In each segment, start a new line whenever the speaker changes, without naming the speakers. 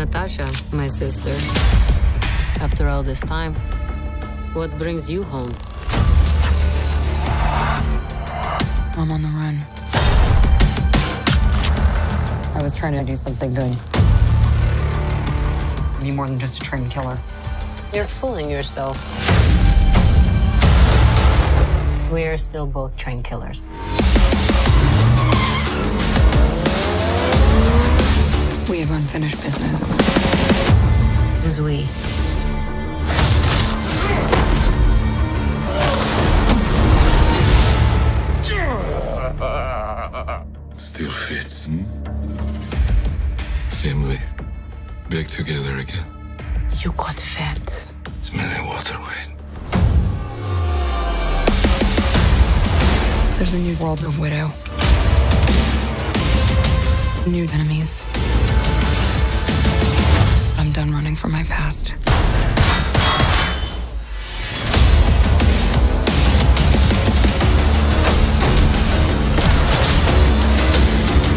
Natasha, my sister. After all this time, what brings you home?
I'm on the run. I was trying to do something good. Be more than just a trained killer.
You're fooling yourself. We're still both trained killers.
We have unfinished business.
Who's we?
Still fits, hmm? Family. Back together again.
You got fat.
Smelling water, Wayne.
There's a new world of widows. New enemies. I'm done running from my past.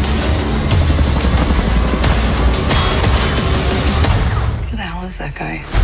Who the hell is that guy?